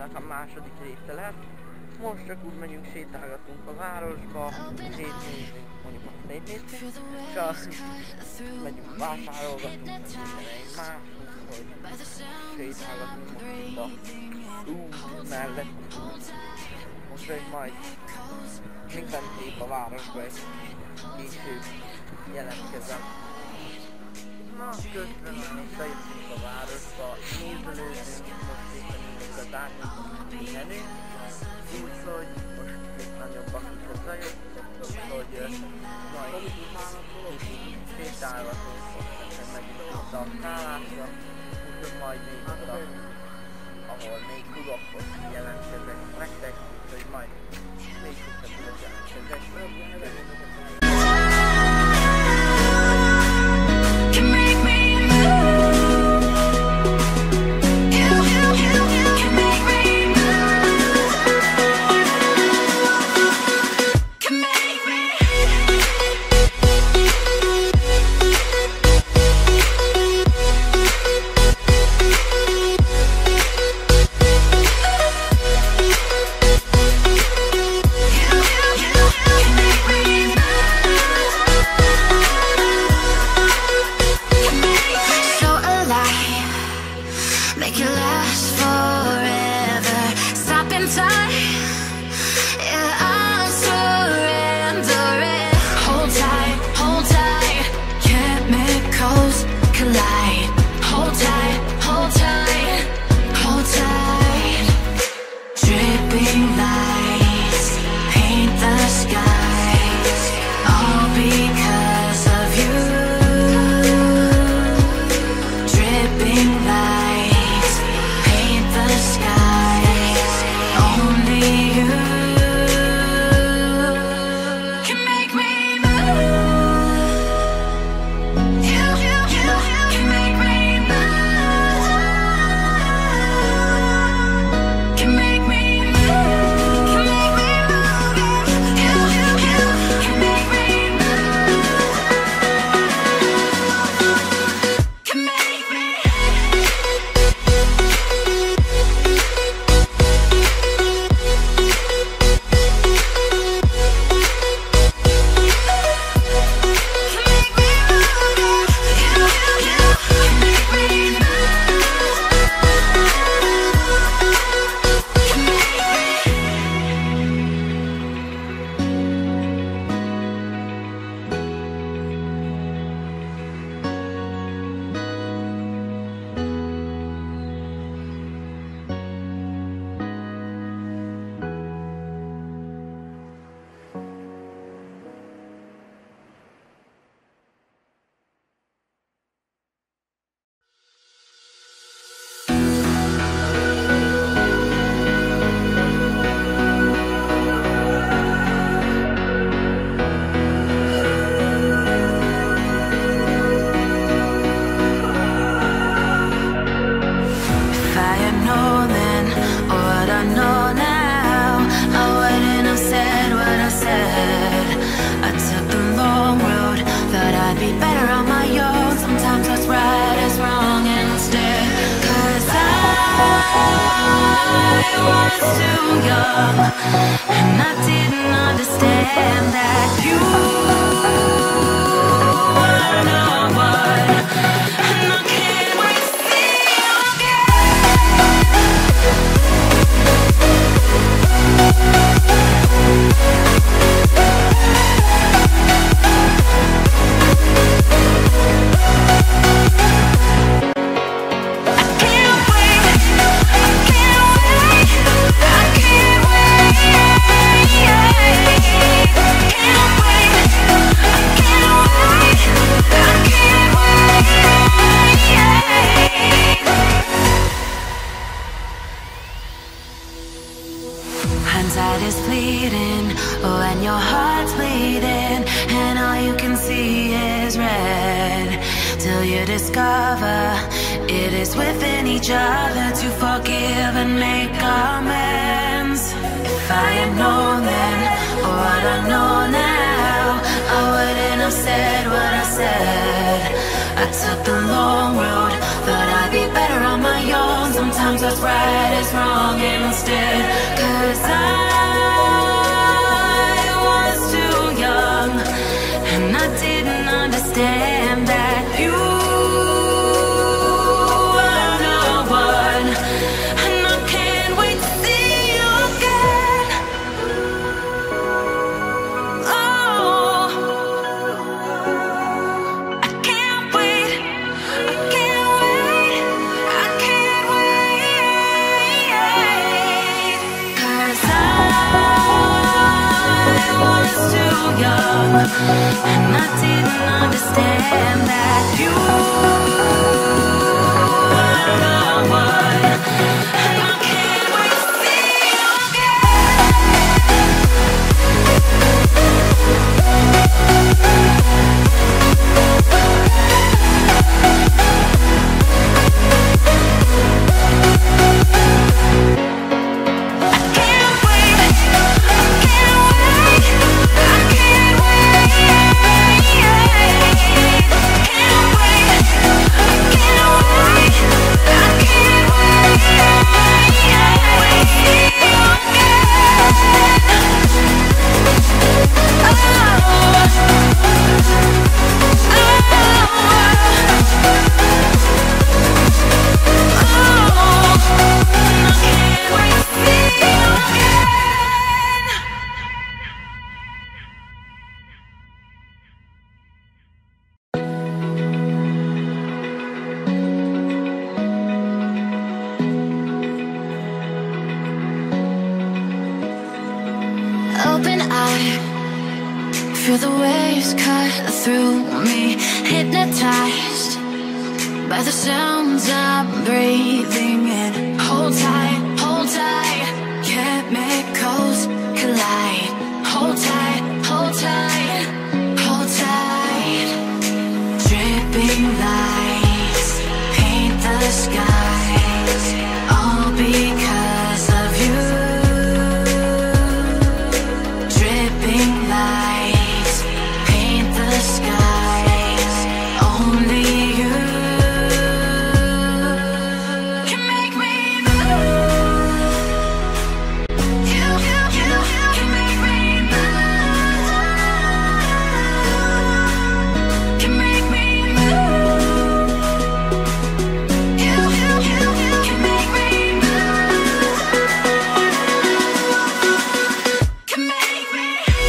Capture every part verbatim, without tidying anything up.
hát a második része lesz. Most csak úgy megyünk, sétálgatunk a városba, szétnézünk, mondjuk azt szétnéztünk, és azt megyünk, vásárolgatunk, meg mindeneink más, úgyhogy sétálgatunk most a út mellett. Most pedig majd minden tép a városba, és később jelentkezem. Na, közben még bejöttünk a városba, nézelődünk, most éppen ülünk az árnyékon menünk, úgyhogy most éppen jobban hozzájöttök, úgyhogy majd sétálgatunk, most megyünk vissza a szállásra, úgyhogy majd még oda, ahol még tudok, hogy jelentkezek nektek, úgyhogy majd még vissza tudok jelentkezek. I took the long road, thought I'd be better on my own. Sometimes Sometimes what's right is wrong and instead, 'cause I was too young and I didn't understand that you were the one, and I can't wait to see you again. Oh, I can't wait, I can't wait, I can't wait, 'cause I was too young and I didn't understand that you were the one, and I can't wait to see you open eye, feel the waves cut through me, hypnotized by the sounds I'm breathing in. Hold tight, hold tight, chemicals collide. Hold tight, hold tight, hold tight. Dripping lights paint the skies, all because of you. Dripping lights paint the skies, only you can make me move. You, you, you can make me move. Can make me move. You, you, you can make me move. Can make me.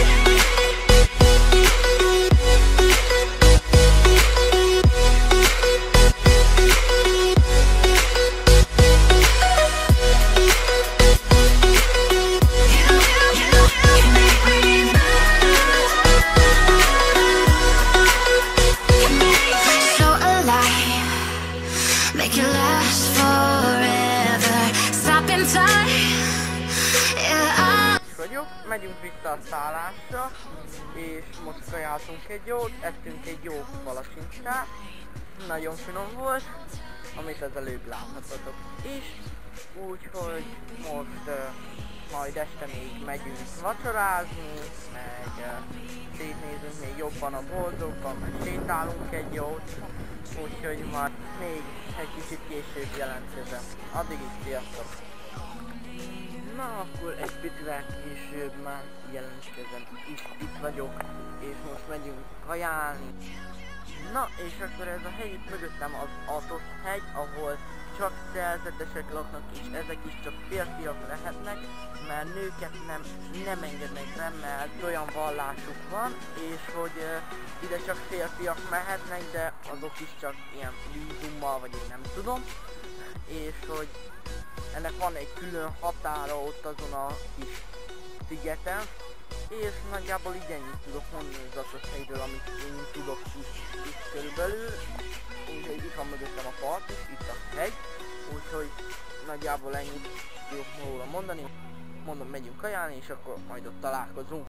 So alive, make it last forever. Stop in time. Yeah, I Vagyok, megyünk vissza a szállásra, és most kajáltunk egy jót, ettünk egy jó palacsincsát, nagyon finom volt, amit az előbb láthatatok is, úgyhogy most uh, majd este még megyünk vacsorázni, meg uh, szétnézünk még jobban a boltokban, meg sétálunk egy jót, úgyhogy majd még egy kicsit később jelentkezem. Addig is sziasztok! Na akkor egy picivel később már jelentkezem, is itt vagyok, és most megyünk kajálni. Na és akkor ez a hely itt mögöttem az Athos hegy, ahol csak szerzetesek laknak, és ezek is csak férfiak lehetnek, mert nőket nem, nem engednek rá, mert olyan vallásuk van, és hogy uh, ide csak férfiak mehetnek, de azok is csak ilyen vízummal, vagy én nem tudom, és hogy ennek van egy külön határa ott azon a kis szigeten, és nagyjából így ennyit tudok mondani az Athos hegyről, amit én tudok is, is körülbelül. Úgyhogy itt van mögöttem a part is, itt a hegy, úgyhogy nagyjából ennyit tudok róla mondani. Mondom, megyünk kajálni, és akkor majd ott találkozunk.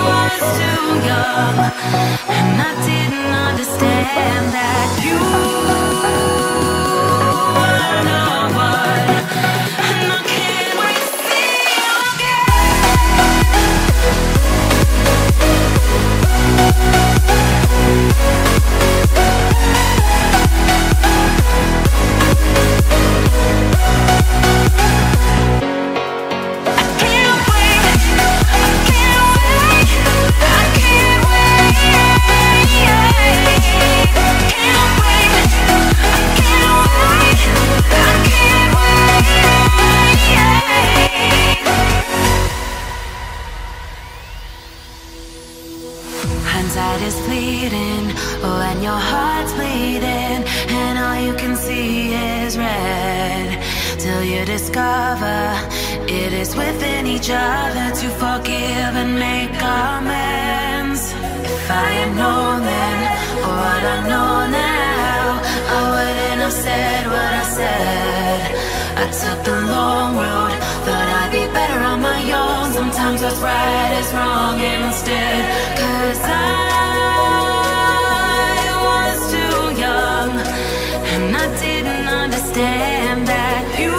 was too young, and I didn't understand that you were the one, and I can't wait to see you hindsight is fleeting when your heart's bleeding and all you can see is red, till you discover it is within each other to forgive and make amends. If I had known then what I know now, I wouldn't have said what I said. I took the long road, thought I'd be better on my own. Sometimes what's right is wrong instead, 'cause I was too young, and I didn't understand that you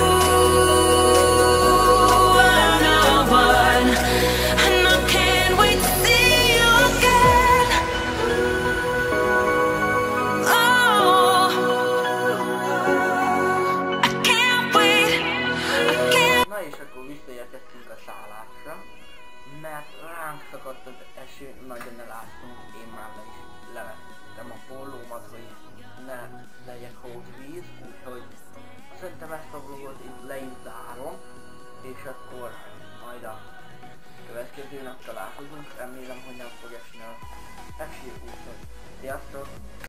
were the one, and I can't wait to see you again. Oh, I can't wait, I can't. Na és akkor visszaérkeztünk a szállásra, mert ránk szakadt az eső, nagyon eláztunk, én már le is levettem a pólómat, hogy ne legyek hóvíz, úgyhogy szerintem ezt a vlogot itt le is zárom, és akkor majd a következő nap találkozunk, remélem, hogy nem fog esni az eső, úgyhogy sziasztok!